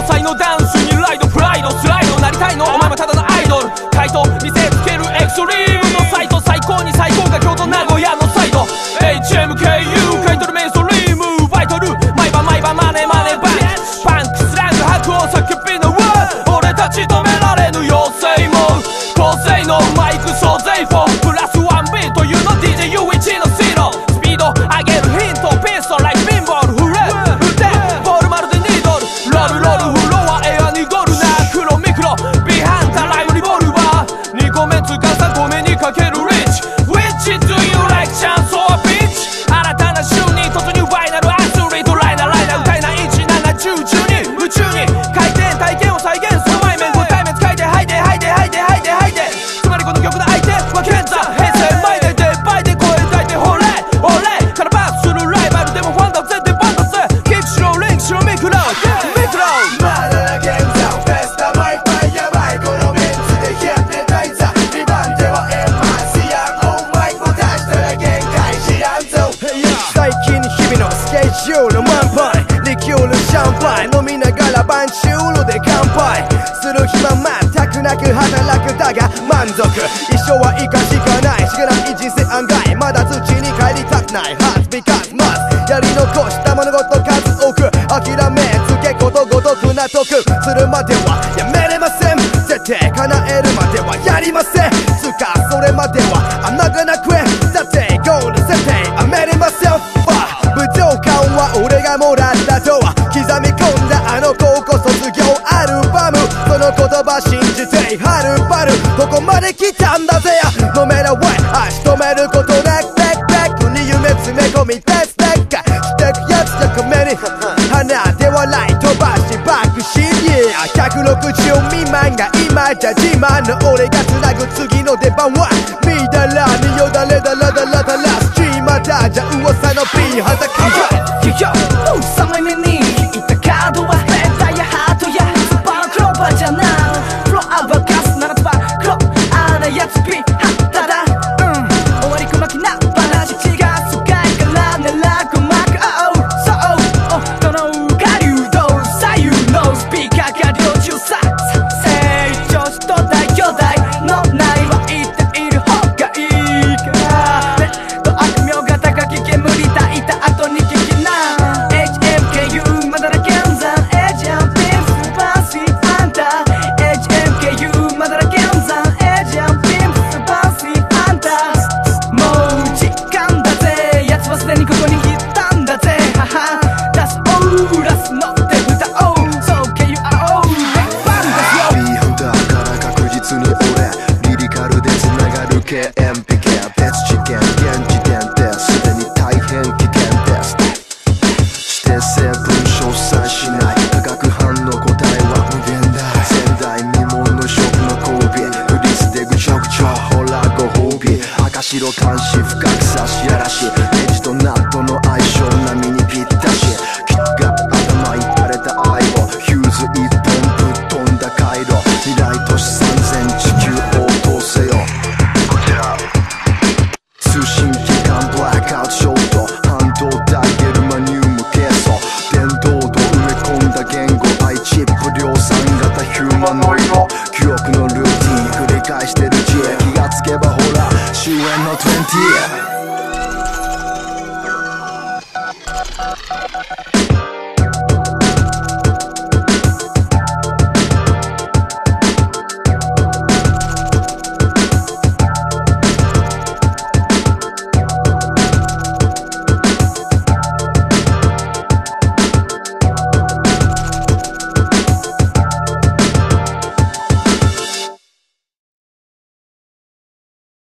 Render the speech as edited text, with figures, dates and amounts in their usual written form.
5歳のダンスにライドプライドスライドなりたいのお前もただのアイドル回答見せつけるエクストリームのサイト最高に最高が京都名古屋のサイド HMKU 買い取るメインストリームバイトル毎晩毎晩マネマネバンパンクスラング白を叫びの俺たち止められぬ妖精も高性能マイク総勢4プラスワンビートいうの DJ ユイチのシードスピード上げるヒントピストルライクピンボールフレ振ってボールまるでニードルロールロールフロアエアにゴルナ黒ミクロビハンタライムリボルバー2個目つか3個目にかけるリッチ Which do you like chance or bitch 新たな週に突入ファイナルアスリートライナーライナー歌えない1710中に宇宙に回転体験を再現する前面ご対面使いで吐いて吐いて吐いて吐いて吐いてつまりこの曲の相手は健在平成前でデバイで声抱いてほれほれからパスするライバルでもファンだぜデバンだぜキックしろリンクしろミクロミクロまだな現在フェスタ毎晩やばいこのメンツでやってないざ2番手はエンマシアンオーマイクを出したら限界知らんぞ最近日々のスケジュール満杯リキュールシャンパン飲みながらバンチュールで乾杯する暇全くなく働くだが満足一生は生かしかないしがない人生案外まだ土に帰りたくない Has because must やり残した物事数多く諦めつけことごとく納得するまではやめれません絶対叶えるまではやりませんつかそれまでは穴がなくだってゴール設定やめれません武道館は俺がもらったとは刻み込んだあの高校卒業アルバムその言葉信じてはるばるここまで来たんだぜNo matter what 足止めることなくベックに夢詰め込みテステッカしてくやつ高めに鼻で笑い飛ばし爆心160未満が今じゃ自慢の俺がつなぐ次の出番は見だらによだれだらだらだらスチーマーだじゃ噂の B 裸 3枚目に引いたカードはレッダーやハートやスーパークローバーじゃなフロアはガスならずばクロあなやつピハッタだ終わりくまきな話違う世界から狙う鼓膜そうこの下流動左右のスピーカーが両中さ成長しと大巨大のないは言っている方がいいからねと悪名が高き煙焚いた後に聞きな HMKU まだら剣山エジャンピンスーパーシーアンタ HMKU まだら剣山エジャンピンスーパーシーアンタもう時間だぜ奴はすでにここに来たんだぜはは出すオーラス乗って歌おうそう KURO レッバンですよ B ハンターから確実に俺リリカルで繋がる KMPK 別事件現時点ですでに大変危険です指定性文章さえしない化学反応答えは無限大前代未聞の食の交尾フリスでぐちょぐちょほらご褒美赤白監視深く差しやらしネジとナットの相性並みにぴったしキックが頭いかれた愛をヒューズ一本ぶっ飛んだ回路未来都市3000地球を通せよこちら通信機関ブラックアウトショート半導体ゲルマニウムケイ素電動度埋め込んだ言語アイチップ量産型ヒューマノイド記憶のルーティン繰り返してる知恵気がつけばほら終焉の20